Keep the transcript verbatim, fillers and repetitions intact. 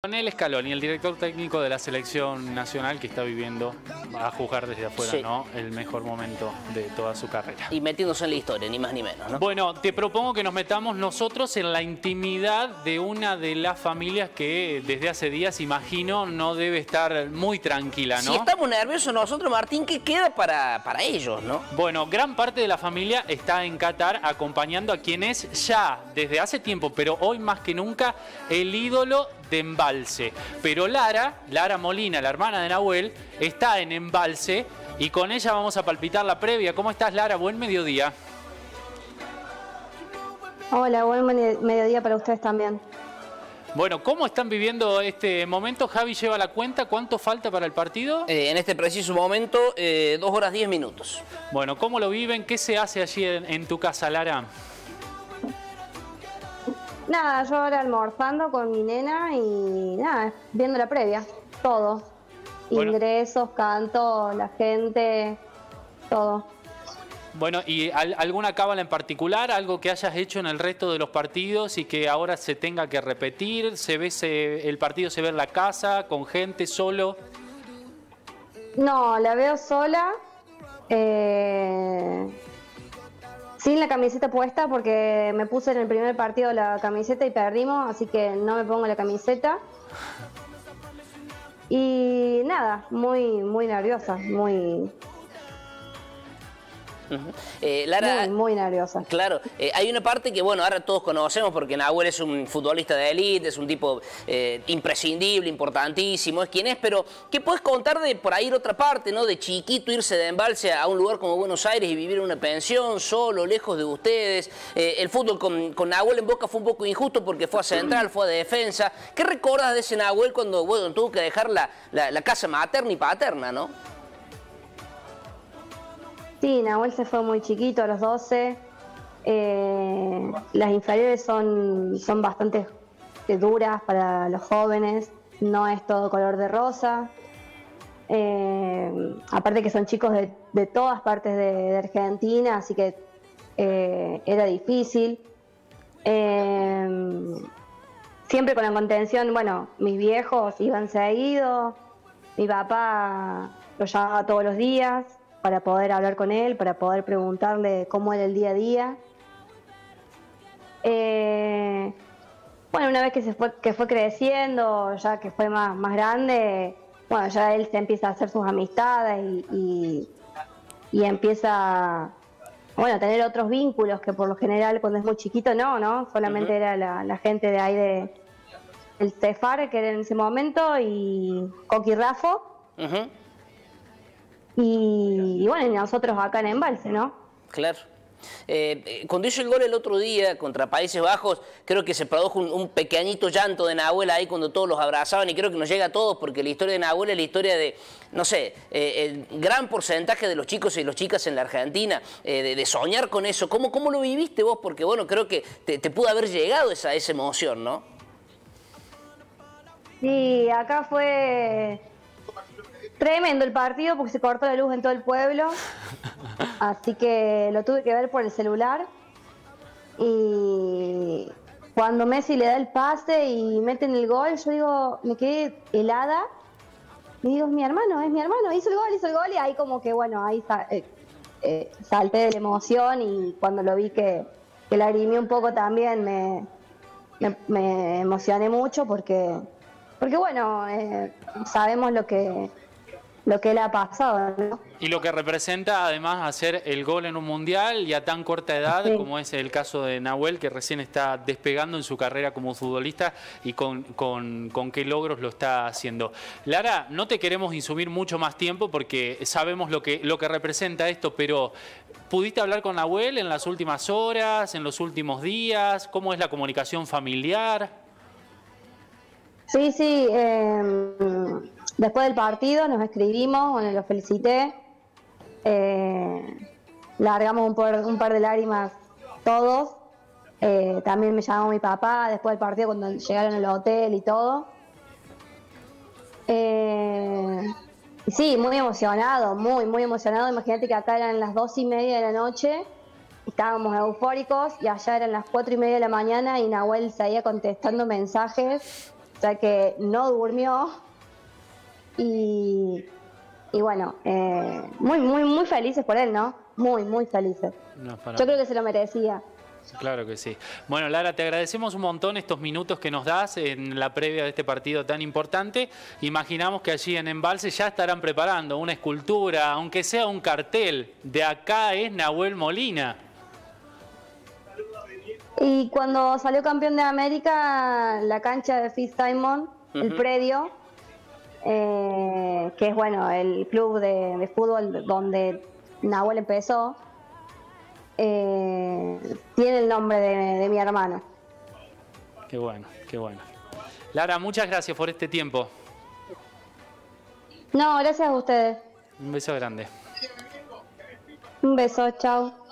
Lionel Scaloni, el director técnico de la selección nacional que está viviendo, a juzgar desde afuera, sí, ¿no?, el mejor momento de toda su carrera. Y metiéndose en la historia, ni más ni menos, ¿no? Bueno, te propongo que nos metamos nosotros en la intimidad de una de las familias que desde hace días, imagino, no debe estar muy tranquila, ¿no? Si estamos nerviosos nosotros, Martín, ¿qué queda para, para ellos, no? Bueno, gran parte de la familia está en Qatar acompañando a quien es ya, desde hace tiempo, pero hoy más que nunca, el ídolo de Embalse. Pero Lara, Lara Molina, la hermana de Nahuel, está en Embalse y con ella vamos a palpitar la previa. ¿Cómo estás, Lara? Buen mediodía. Hola, buen mediodía para ustedes también. Bueno, ¿cómo están viviendo este momento? Javi lleva la cuenta. ¿Cuánto falta para el partido? Eh, en este preciso momento, eh, dos horas diez minutos. Bueno, ¿cómo lo viven? ¿Qué se hace allí en, en tu casa, Lara? Nada, yo ahora almorzando con mi nena y nada, viendo la previa, todo. Bueno. Ingresos, canto, la gente, todo. Bueno, ¿y alguna cábala en particular? ¿Algo que hayas hecho en el resto de los partidos y que ahora se tenga que repetir? ¿Se ve se, el partido se ve en la casa, con gente, solo? No, la veo sola. Eh... Sin la camiseta puesta porque me puse en el primer partido la camiseta y perdimos, así que no me pongo la camiseta. Y nada, muy, muy nerviosa, muy... Uh-huh. eh, Lara, muy, muy nerviosa. Claro, eh, hay una parte que, bueno, ahora todos conocemos porque Nahuel es un futbolista de élite, es un tipo eh, imprescindible, importantísimo, es quien es, pero ¿qué puedes contar de por ahí otra parte, ¿no? De chiquito irse de Embalse a un lugar como Buenos Aires y vivir en una pensión, solo, lejos de ustedes. Eh, el fútbol con, con Nahuel en Boca fue un poco injusto porque fue a central, fue a defensa. ¿Qué recuerdas de ese Nahuel cuando, bueno, tuvo que dejar la, la, la casa materna y paterna, ¿no? Sí, Nahuel se fue muy chiquito, a los doce. Eh, las inferiores son, son bastante duras para los jóvenes, no es todo color de rosa. Eh, aparte que son chicos de, de todas partes de, de Argentina, así que eh, era difícil. Eh, siempre con la contención, bueno, mis viejos iban seguido, mi papá lo llamaba todos los días para poder hablar con él, para poder preguntarle cómo era el día a día. Eh, bueno, una vez que se fue, que fue creciendo, ya que fue más, más grande, bueno, ya él se empieza a hacer sus amistades y, y, y empieza, bueno, a tener otros vínculos que por lo general cuando es muy chiquito no, ¿no? Solamente uh-huh. era la, la gente de ahí de el Cefar, que era en ese momento, y Coqui Rafo. Uh-huh. Y, y bueno, y nosotros acá en Embalse, ¿no? Claro. Eh, cuando hizo el gol el otro día contra Países Bajos, creo que se produjo un, un pequeñito llanto de Nahuel ahí cuando todos los abrazaban y creo que nos llega a todos porque la historia de Nahuel es la historia de, no sé, eh, el gran porcentaje de los chicos y las chicas en la Argentina, eh, de, de soñar con eso. ¿Cómo, ¿Cómo lo viviste vos? Porque bueno, creo que te, te pudo haber llegado esa, esa emoción, ¿no? Sí, acá fue... tremendo el partido porque se cortó la luz en todo el pueblo, así que lo tuve que ver por el celular. Y cuando Messi le da el pase y meten el gol, yo digo, me quedé helada. Y digo, es mi hermano, es mi hermano, hizo el gol, hizo el gol. Y ahí como que, bueno, ahí eh, eh, salté de la emoción y cuando lo vi que, que lagrimé un poco también me, me, me emocioné mucho porque, porque bueno, eh, sabemos lo que... lo que le ha pasado, ¿no? Y lo que representa además hacer el gol en un mundial y a tan corta edad, sí, como es el caso de Nahuel, que recién está despegando en su carrera como futbolista y con, con, con qué logros lo está haciendo. Lara, no te queremos insumir mucho más tiempo porque sabemos lo que, lo que representa esto, pero ¿pudiste hablar con Nahuel en las últimas horas, en los últimos días? ¿Cómo es la comunicación familiar? Sí, sí, eh... después del partido nos escribimos, bueno, lo felicité, eh, largamos un par, un par de lágrimas todos, eh, también me llamó mi papá después del partido cuando llegaron al hotel y todo. Eh, y sí, muy emocionado, muy, muy emocionado. Imagínate que acá eran las dos y media de la noche, estábamos eufóricos y allá eran las cuatro y media de la mañana y Nahuel seguía contestando mensajes. o sea que no durmió y, y bueno, eh, muy, muy, muy felices por él, ¿no? Muy, muy felices. No, para... Yo creo que se lo merecía. Claro que sí. Bueno, Lara, te agradecemos un montón estos minutos que nos das en la previa de este partido tan importante. Imaginamos que allí en Embalse ya estarán preparando una escultura, aunque sea un cartel. De acá es Nahuel Molina. Y cuando salió campeón de América, la cancha de Fitz Simon, uh-huh. el predio, eh, que es bueno el club de, de fútbol donde Nahuel empezó, Eh, tiene el nombre de, de mi hermano. Qué bueno, qué bueno. Lara, muchas gracias por este tiempo. No, gracias a ustedes. Un beso grande. Un beso, chao.